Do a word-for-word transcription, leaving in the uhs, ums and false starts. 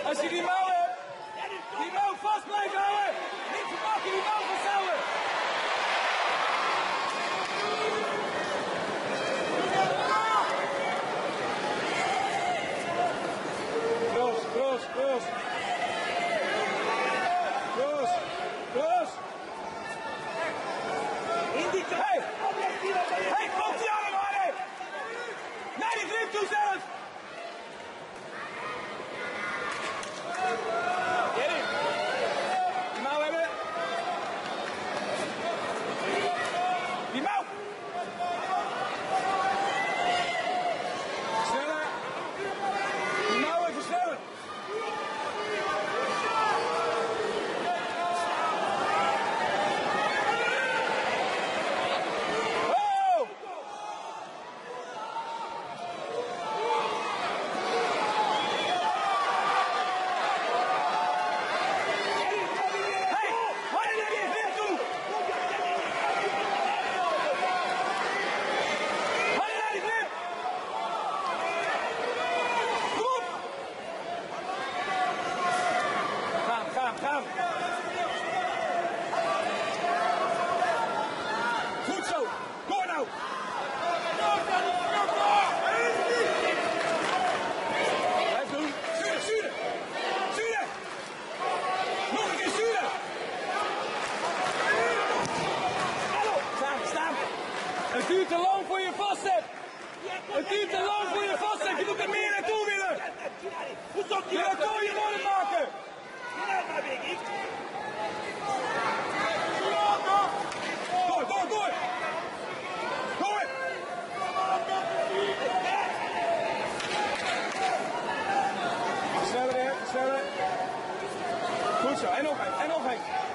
Als je die mouw hebt, die mouw vast blijft houden. Niet verpakken, die mouw vasthouden. Cross, cross, cross. Cross, cross. Hey, hey, komt die allemaal in. Naar die grip toe zelf. Die mouw hebben. Die mouw. Sneller. Die mouw even sneller. Gaan. Goed zo. Door nou. Blijf doen. Sturen, sturen. Sturen. Nog een keer sturen. Staan, staan. Het duurt te lang voor je vast hebt. Het duurt te lang voor je vast hebt. Je moet er meer naartoe willen. Je moet door je nodig maken. Door, door, door! Door! Sneller, hè? Sneller. Goed zo, en nog een, en nog een.